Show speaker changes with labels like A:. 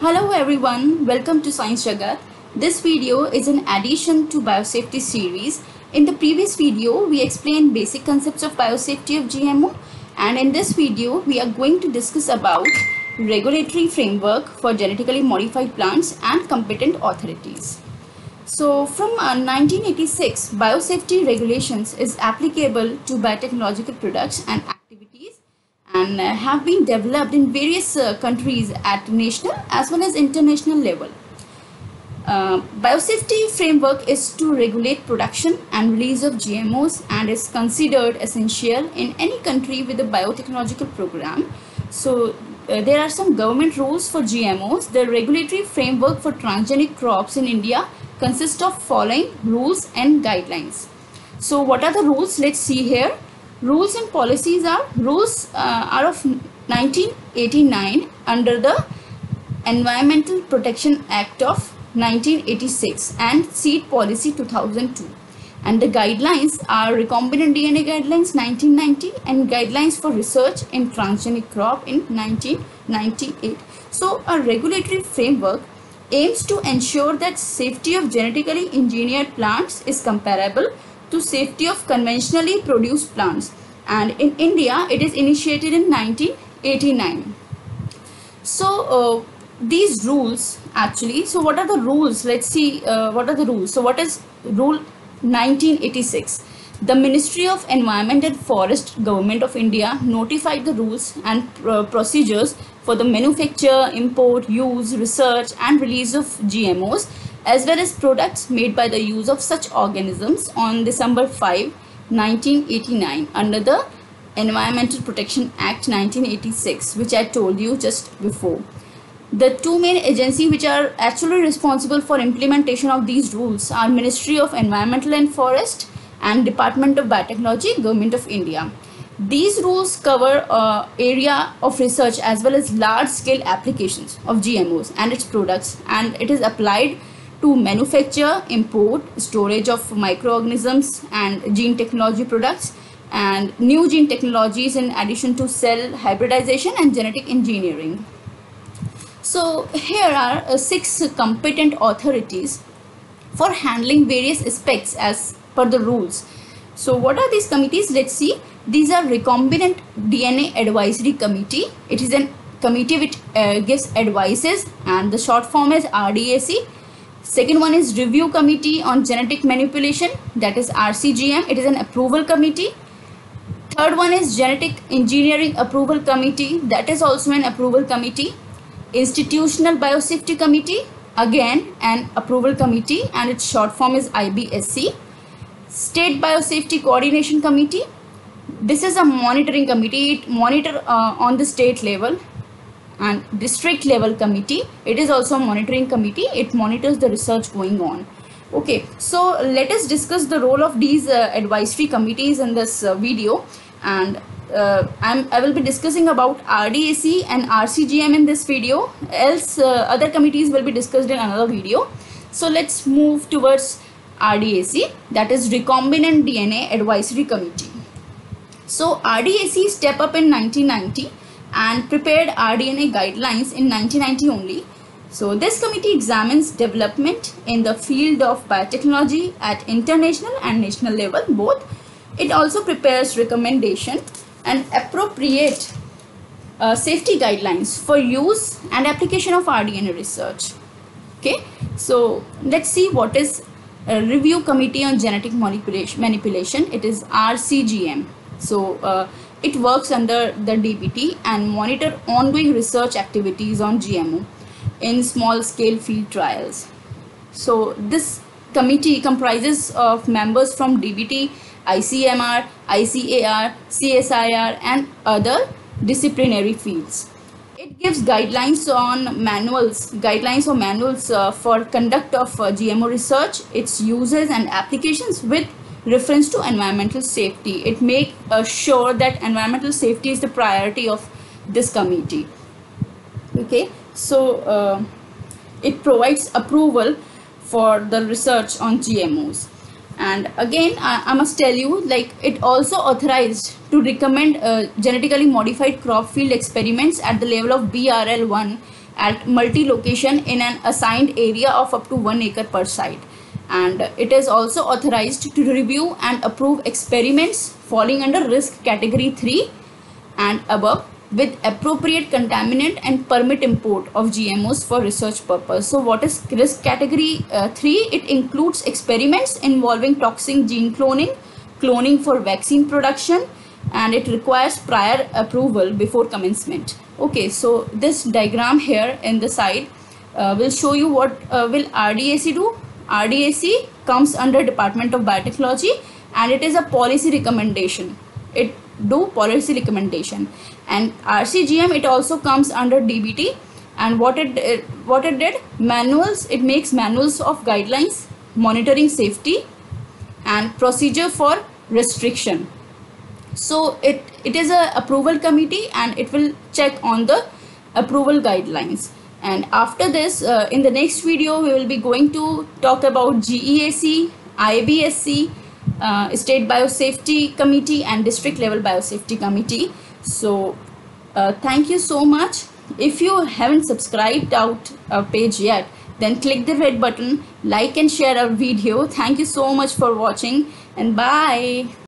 A: Hello everyone, welcome to Science Jagat. This video is an addition to biosafety series. In the previous video, we explained basic concepts of biosafety of GMO, and in this video, we are going to discuss about regulatory framework for genetically modified plants and competent authorities. So from 1986, biosafety regulations is applicable to biotechnological products and activities and have been developed in various countries at national as well as international level. Biosafety framework is to regulate production and release of GMOs and is considered essential in any country with a biotechnological program. So there are some government rules for GMOs. The regulatory framework for transgenic crops in India consists of following rules and guidelines. So what are the rules? Let's see here. Rules and policies are are of 1989 under the Environmental Protection Act of 1986 and Seed Policy 2002, and the guidelines are recombinant DNA guidelines 1990 and guidelines for research in transgenic crop in 1998. So a regulatory framework aims to ensure that safety of genetically engineered plants is comparable to safety of conventionally produced plants, and in India it is initiated in 1989. So these rules actually, so what are the rules? Let's see what are the rules. So what is rule 1986? The Ministry of Environment and Forest, Government of India notified the rules and procedures for the manufacture, import, use, research and release of GMOs as well as products made by the use of such organisms on December 5, 1989 under the Environmental Protection Act 1986, which I told you just before. The two main agencies which are actually responsible for implementation of these rules are Ministry of Environmental and Forest and Department of Biotechnology, Government of India. These rules cover area of research as well as large-scale applications of GMOs and its products, and it is applied to manufacture, import, storage of microorganisms and gene technology products and new gene technologies in addition to cell hybridization and genetic engineering. So here are 6 competent authorities for handling various aspects as per the rules. So what are these committees? Let's see. These are Recombinant DNA Advisory Committee. It is a committee which gives advices, and the short form is RDAC. Second one is Review Committee on Genetic Manipulation, that is RCGM. It is an approval committee. Third one is Genetic Engineering Approval Committee, that is also an approval committee. Institutional Biosafety Committee, again an approval committee, and its short form is IBSC. State Biosafety Coordination Committee. This is a monitoring committee. It monitors on the state level. And district level committee, it is also a monitoring committee. It monitors the research going on. Okay, so let us discuss the role of these advisory committees in this video, and I will be discussing about RDAC and RCGM in this video, else other committees will be discussed in another video. So let's move towards RDAC, that is Recombinant DNA Advisory Committee. So RDAC stepped up in 1990 and prepared RDNA guidelines in 1990 only. So this committee examines development in the field of biotechnology at international and national level both. It also prepares recommendation and appropriate safety guidelines for use and application of RDNA research. Okay, so let's see what is a Review Committee on Genetic Manipulation. It is RCGM. So it works under the DBT and monitor ongoing research activities on GMO in small scale field trials. So this committee comprises of members from DBT, ICMR, ICAR, CSIR and other disciplinary fields. It gives guidelines or manuals for conduct of GMO research, its uses and applications with reference to environmental safety. It makes sure that environmental safety is the priority of this committee. Okay, so it provides approval for the research on GMOs, and again I must tell you, like, it also authorized to recommend genetically modified crop field experiments at the level of BRL1 at multi-location in an assigned area of up to 1 acre per site. And it is also authorized to review and approve experiments falling under risk category 3 and above with appropriate contaminant and permit import of GMOs for research purpose. So what is risk category 3? It includes experiments involving toxic gene cloning, cloning for vaccine production, and it requires prior approval before commencement. Okay, so this diagram here in the side will show you what will RDAC do. RDAC comes under Department of Biotechnology, and it is a policy recommendation. It do policy recommendation. And RCGM, it also comes under DBT, and what it did, manuals, it makes manuals of guidelines, monitoring safety and procedure for restriction. So it is a approval committee, and it will check on the approval guidelines. And after this, in the next video, we will be going to talk about GEAC, IBSC, State Biosafety Committee and District Level Biosafety Committee. So thank you so much. If you haven't subscribed our page yet, then click the red button, like and share our video. Thank you so much for watching, and bye.